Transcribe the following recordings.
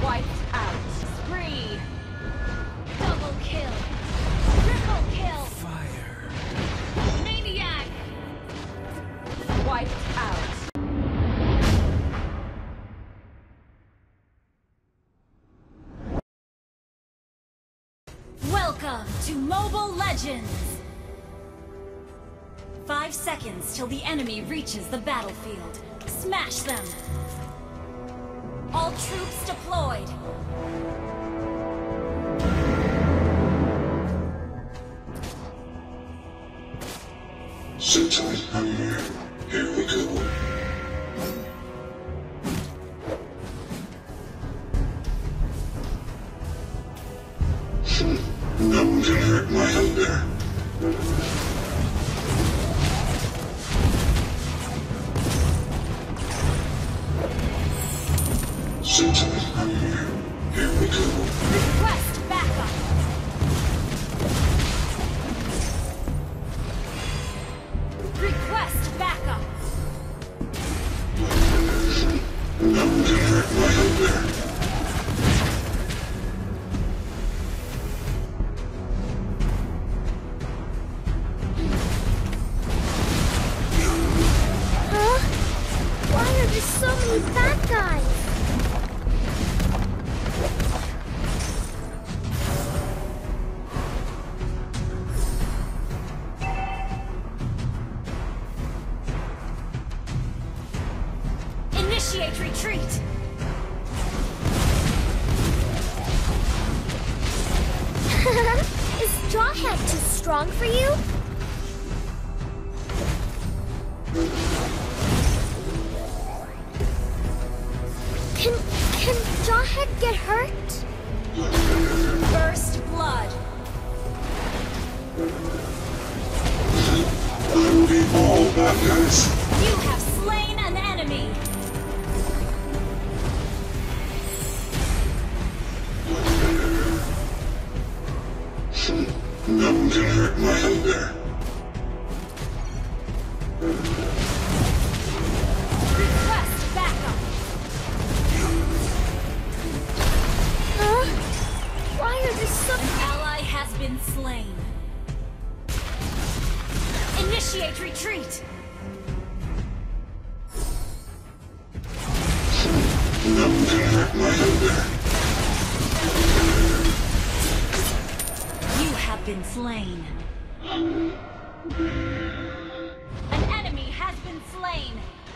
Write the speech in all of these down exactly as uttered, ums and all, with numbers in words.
Wiped out. Spree. Double kill. Triple kill. Fire. Maniac. Wiped out. Welcome to Mobile Legends! Five seconds till the enemy reaches the battlefield. Smash them! All troops deployed! Sit tight, I'm here. Here we go. No one can hurt my hunger. Sit tight, I'm here. Here we go. Request backup! Request backup! No one can hurt my hunger. There's so many bad guys! Initiate retreat! Is Jawhead too strong for you? Can, can Jawhead get hurt? First blood! I will be all bad guys. You have slain an enemy! No one can hurt my hunger. Request backup! Huh? Why are there so... An ally has been slain. Initiate retreat! No one can hurt my hunger. You have been slain. An enemy has been slain.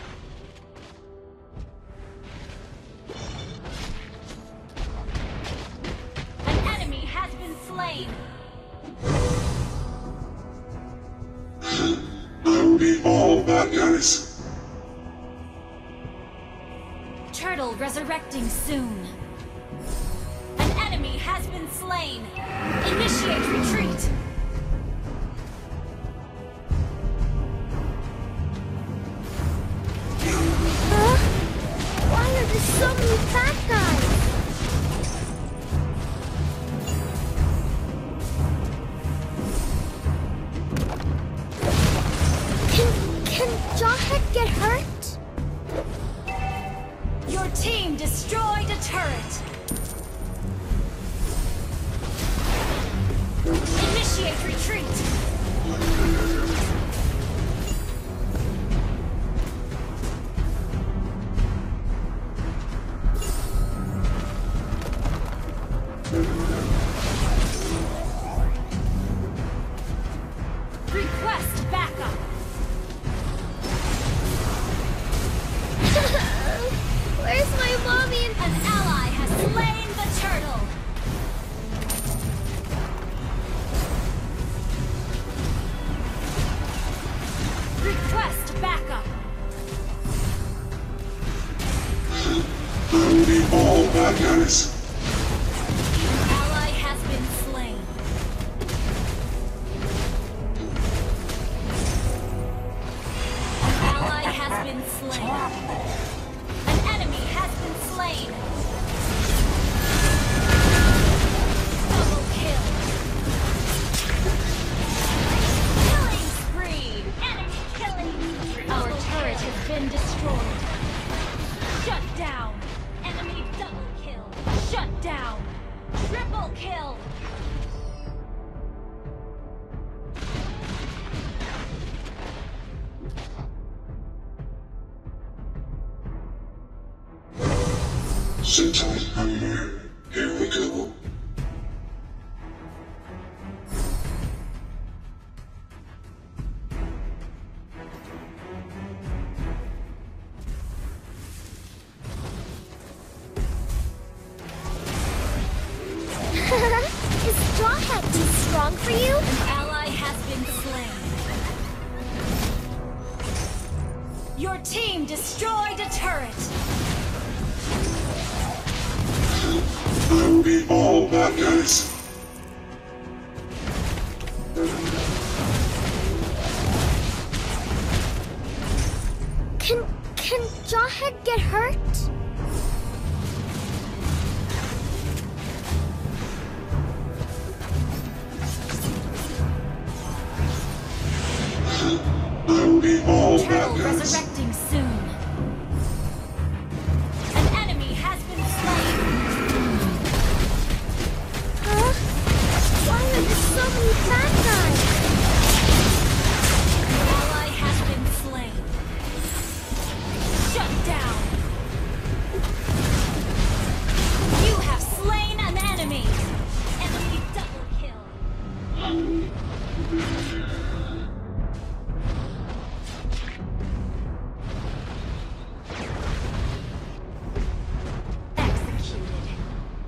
An enemy has been slain. I will be all bad guys. Turtle resurrecting soon. An enemy has been slain. Initiate retreat. Huh? Why are there so many bad guys? Can, can Jawhead get hurt? Your team destroyed a turret. Initiate retreat. Request backup. Where's my mommy and... An ally has slain the turtle. Request backup. I will be all bad guys. Ally has been slain. An ally has been slain. An enemy has been slain. Double kill. Killing spree. Enemy killing. Our turret has been destroyed. Shut down. Enemy double kill. Triple kill! Sit tight, Hunter. Here we go. Is Jawhead too strong for you? An ally has been slain. Your team destroyed a turret. I'll be all bad guys. Can can Jawhead get hurt? I'll be all Turtle bad guys. resurrecting soon. An enemy has been slain. Huh? Why are there so many bad guys? An ally has been slain. Shut down. You have slain an enemy. Enemy double kill! Executed.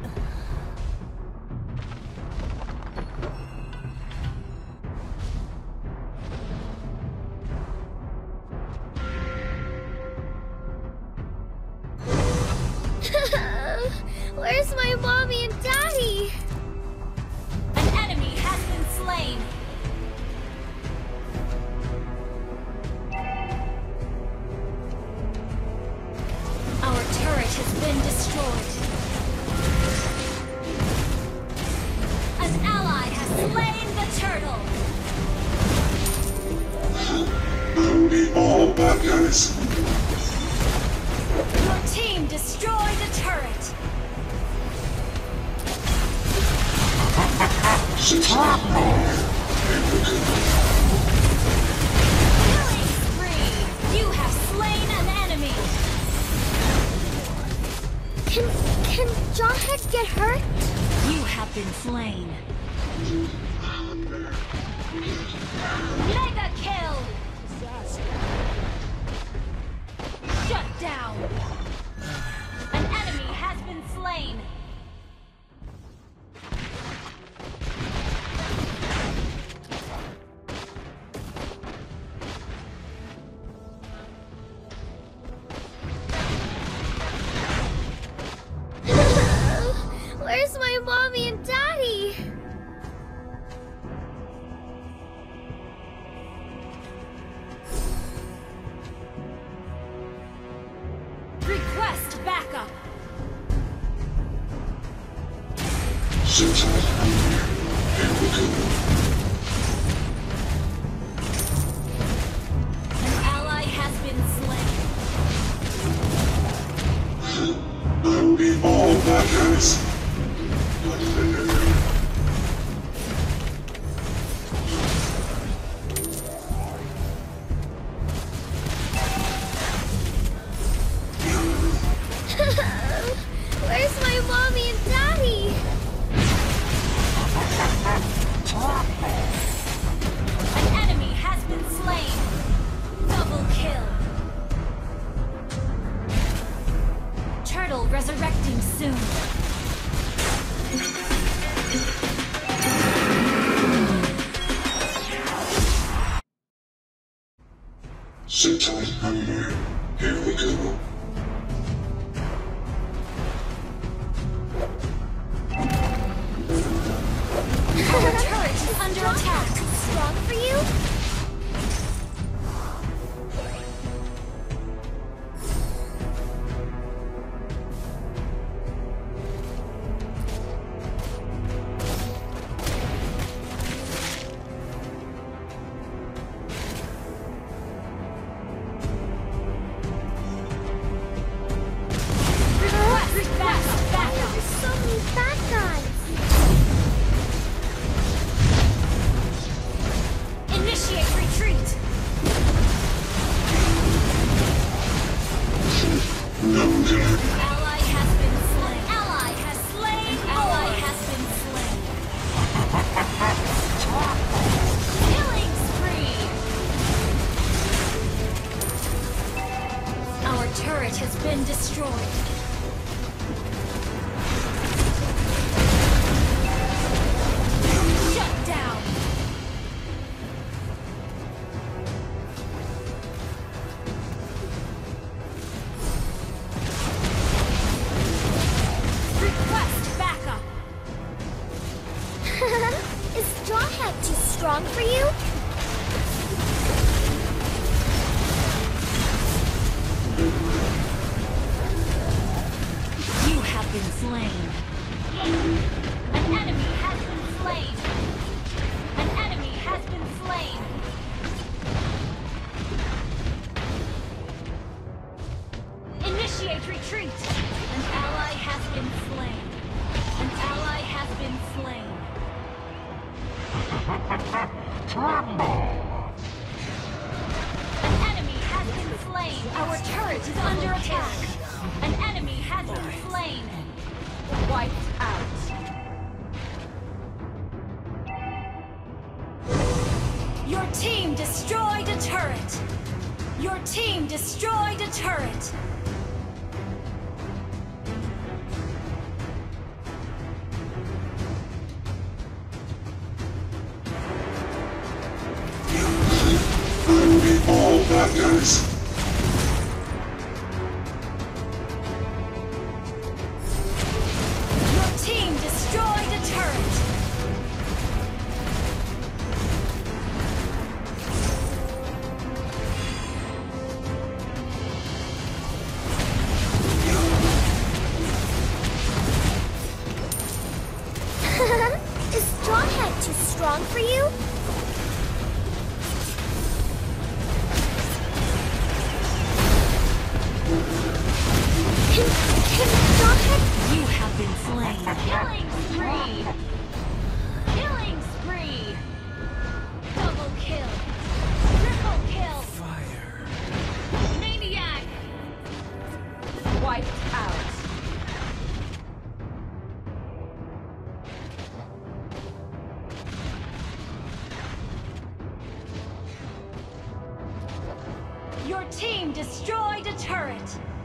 Where's my mommy and daddy? An enemy has been slain. Our turret has been destroyed. An ally has slain the turtle. I'll be all bad guys. Your team destroyed a turret. Sit tight, Hunter. Here we go. Killing spree. You have slain an enemy. Can can Jawhead get hurt? You have been slain. Mega kill! Shut down. An enemy has been slain. Where's my mommy and daddy? Request backup. Sit tight, Hunter. Here we go. An ally has been slain. I'll be all bad guys. Where's my mommy and daddy? An enemy has been slain. Double kill. Turtle resurrecting soon. strong for you? You have been slain. An enemy has been slain. An enemy has been slain. Initiate retreat. An ally has been slain. An ally has been slain. An enemy has been slain. Our turret is under attack. An enemy has been slain. Wiped out. Your team destroyed a turret. Your team destroyed a turret. Enemy all backers. Your team destroyed a turret. Is Straw Hat too strong for you? Can, can Straw Hat... You have been slain. Killing spree. Killing spree. Double kill. Triple kill. Fire. Maniac. Wiped out. Your team destroyed a turret.